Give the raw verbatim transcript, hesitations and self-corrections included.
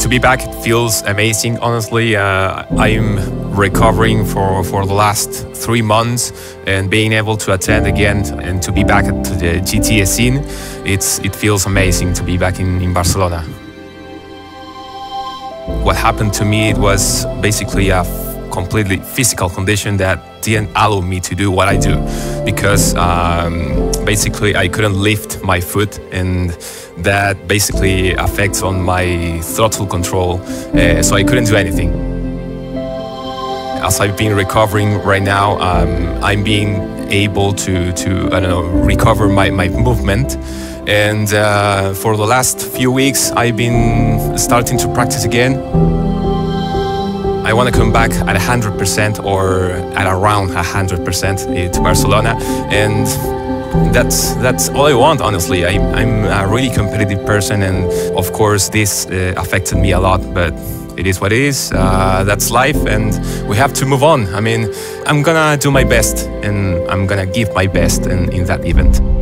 be back, it feels amazing, honestly. Uh, I'm recovering for, for the last three months and being able to attend again and to be back at the G T A scene, it's, it feels amazing to be back in, in Barcelona. What happened to me, it was basically a completely physical condition that didn't allow me to do what I do, because um, basically I couldn't lift my foot, and that basically affects on my throttle control, uh, so I couldn't do anything. As I've been recovering right now, um, I'm being able to, to I don't know, recover my, my movement. And uh, for the last few weeks, I've been starting to practice again. I want to come back at one hundred percent or at around one hundred percent to Barcelona, and that's that's all I want, honestly. I, I'm a really competitive person, and of course this uh, affected me a lot, but it is what it is. Uh, that's life, and we have to move on. I mean, I'm gonna do my best, and I'm gonna give my best in, in that event.